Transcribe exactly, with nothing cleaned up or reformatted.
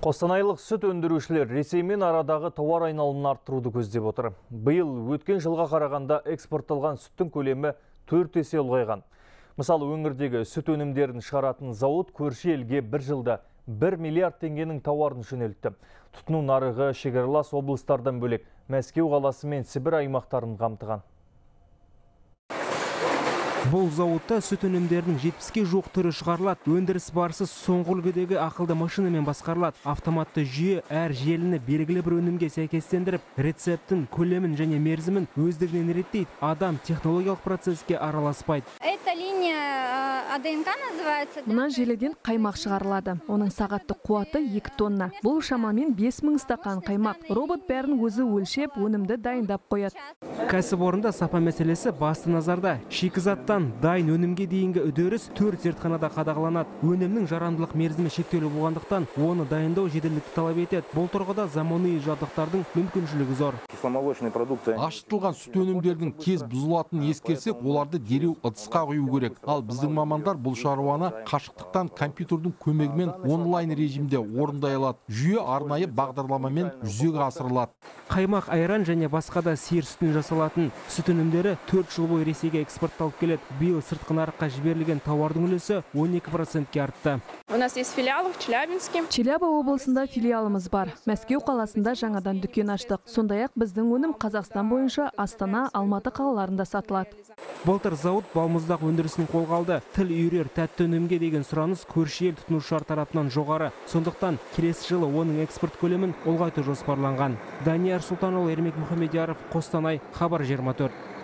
Қостанайлық сүт өндірушілер Ресеймен арадағы тауар айналымын арттыруды көздеп отыр. Биыл өткен жылға қарағанда экспортталған сүттің көлемі төрт есе ұлғайған. Мысалы, өңірдегі сүт өнімдерін шығаратын зауыт көрші елге бір жылда бір миллиард теңгенің тауарын жөнелтті. Тұтыну нарығы шекаралас облыстардан бөлек Мәскеу қаласы мен Сібір аймақтарын қамтыған. Бұл зауытта сүт өнімдерінің жетпіске жуық түрі шығарылады. Өндіріс барысы соңғы үлгідегі ақылды машинамен басқарылады. Автоматты жүйе әр желіні белгілі бір өнімге сәйкестендіріп, рецептін, көлемін және мерзімін өздігінен реттейді. Адам технологиялық процеске араласпайды. Мына желіден қаймақ шығарылады. Оның сағаттық қуаты екі тонна. Бұл шамамен бес мың стақан қаймақ. Робот бәрін өзі өлшеп, өнімді дайындап қояды. Кәсіпорында сапа мәселесі басты назарда. Шикізаттан дайын өнімге дейінгі үдеріс төрт зертханада қадағаланады. Өнімнің жарамдылық мерзімі шектеулі болғандықтан, оны дайындау жеделдікті талап етеді. Бұл тұрғыда заманауи жабдықтардың мүмкіншілігі зор. Ашытылған сүт өнімдердің тез бұзылатынын ескерсек, оларды дереу ыдысқа құю керек. Ал біздің мамандар бұл шаруаны қашықтықтан компьютердің көмегімен онлайн режимде орындай алады. Жүйе арнайы бағдарламамен жүзеге асырылады. Қаймақ, айран және басқа да сиыр сүтінен жасалатын сүт өнімдері төрт жыл бойы Ресейге экспортталып келеді. Биыл сыртқы нарыққа жіберілген тауардың үлесі он екі процентке артты. У нас есть филиал в Челябинске. Челябі облысында филиалымыз бар. Мәскеу қаласында жаңадан дүкен аштық. Сондай-ақ біздің өнім Қазақстан бойынша Астана, Алматы қалаларында сатылады. Былтыр зауыт балмұздақ өндірісін қолға алды. Тіл үйрер тәтті өнімге деген сұраныс көрші ел тұтынушылар тарапынан жоғары. Сондықтан келесі жылы оның экспорт көлемін ұлғайту жоспарланған. Данияр Сұлтанұлы, Ермек Мұхамедияров, Қостанай, Хабар жиырма төрт.